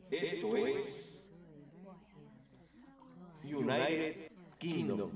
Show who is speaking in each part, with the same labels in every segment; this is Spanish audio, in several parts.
Speaker 1: Esto es United Kingdom.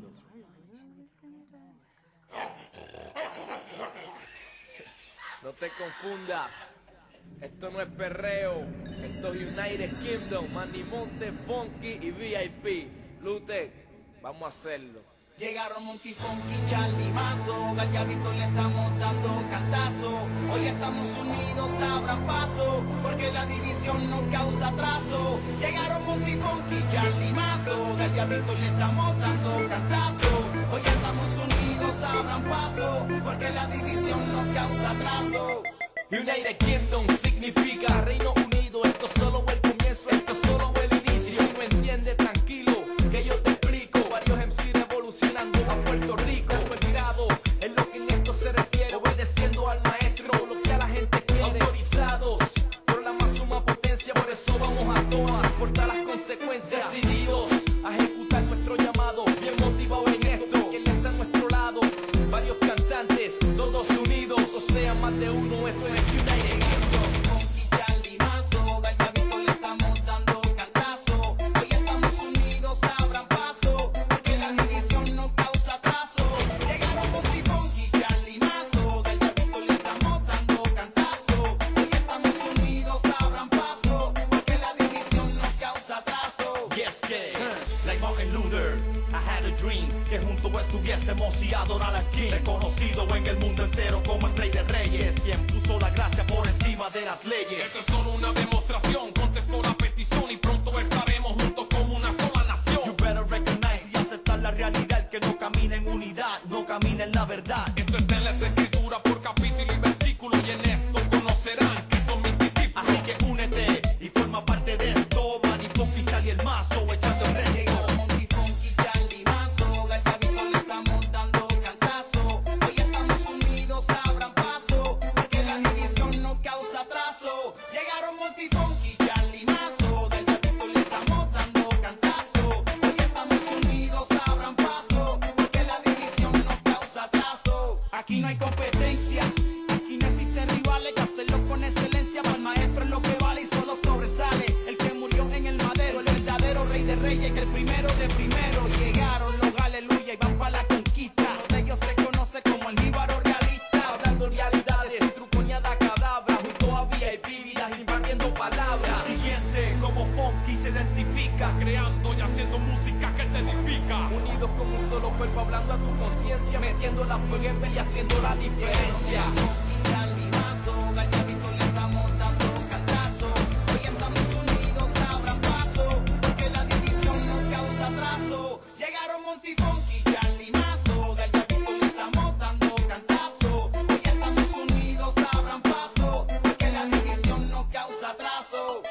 Speaker 2: No te confundas, esto no es perreo, esto es United Kingdom, Manny Monte, Funky y VIP. Lutec, vamos a hacerlo.
Speaker 3: Llegaron Monty, Funky, Charlie Mazo, Gallarito le estamos dando cantazo. Hoy estamos unidos, abran paso, porque la división no causa atraso. Llegaron Monty, Funky, Charlie Mazo, Gallarito le estamos dando cantazo. Hoy estamos unidos, abran paso, porque la división no causa atraso.
Speaker 2: United Kingdom significa Reino Unido, esto solo el comienzo, esto solo el inicio. Si no entiendes, tranquilo, que yo te explico. Varios MC revolucionando a Puerto Rico. El grado es lo que en esto se refiere, obedeciendo al maestro, lo que a la gente quiere. Autorizados por la máxima potencia, por eso vamos a todas, por todas las consecuencias. Decididos a ejecutar nuestro llamado, bien motivados en esto, quien está a nuestro lado. Varios cantantes, todos unidos, o sea, más de uno, eso es United Kingdom.
Speaker 3: Funky, Charlie Mazo, Gallarito le estamos dando cantazo. Hoy estamos unidos, abran paso, porque la división no causa atraso. Llegaron Monty, Funky, Charlie Mazo, Gallarito le estamos dando cantazo. Hoy estamos unidos, abran paso, porque la división no causa atraso.
Speaker 4: Yes, que, like Martin Luther, I had a dream, que juntos estuviésemos y adorar al King, reconocido en el mundo entero como el Rey de Reyes, quien puso la gracia por encima de las leyes.
Speaker 5: Esto es solo una demostración, contestó la petición y pronto estaremos juntos como una sola nación.
Speaker 4: You better recognize y aceptar la realidad, el que no camina en unidad, no camina en la verdad.
Speaker 5: Esto está en las escrituras por capítulo y versículo, y en esto conocerán que son mis discípulos.
Speaker 4: Así que únete y forma parte de esto, Manny, Funky, Charlie, el mazo, echando el resto.
Speaker 3: Llegaron Monty, Funky, Charlie Mazo, Gallarito le estamos dando cantazo. Hoy estamos unidos, abran paso, porque la división no causa atraso. Llegaron Monty, Funky, Charlie Mazo, Gallarito le estamos dando cantazo. Hoy estamos unidos, abran paso, porque la división no causa atraso. Aquí no hay competencia, aquí no existen rivales, que hacerlo con excelencia. Para el maestro es lo que vale y solo sobresale el que murió en el madero, el verdadero Rey de Reyes, que el primero de primero. Llegaron los aleluya y van para la conquista. Uno de ellos se conoce como el jíbaro realista.
Speaker 2: Hablando realidades, trucoñada cadabra, junto a VIP, vidas impartiendo palabras.
Speaker 4: Siguiente, como Funky se identifica,
Speaker 5: Creando y haciendo música que te edifica.
Speaker 2: Unidos como un solo cuerpo, hablando a tu conciencia, metiendo la fuego en vela y haciendo la diferencia.
Speaker 3: Funky, Charlie Mazo, Gallarito le estamos dando cantazo. Hoy estamos unidos, abran paso, porque la división no causa atraso. Llegaron Monty, Funky, Charlie Mazo, Gallarito le estamos dando cantazo. Hoy estamos unidos, abran paso, porque la división no causa atraso.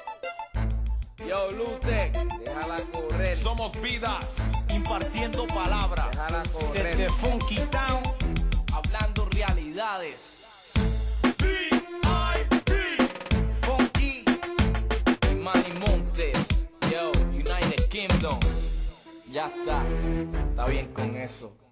Speaker 2: Yo, Lutec, déjala correr,
Speaker 5: Somos vidas.
Speaker 4: impartiendo palabra.
Speaker 2: déjala correr,
Speaker 4: Desde Funky Town,
Speaker 2: hablando realidades.
Speaker 5: VIP.
Speaker 4: Funky.
Speaker 2: Manny Montes, yo, United Kingdom. Ya está bien con eso.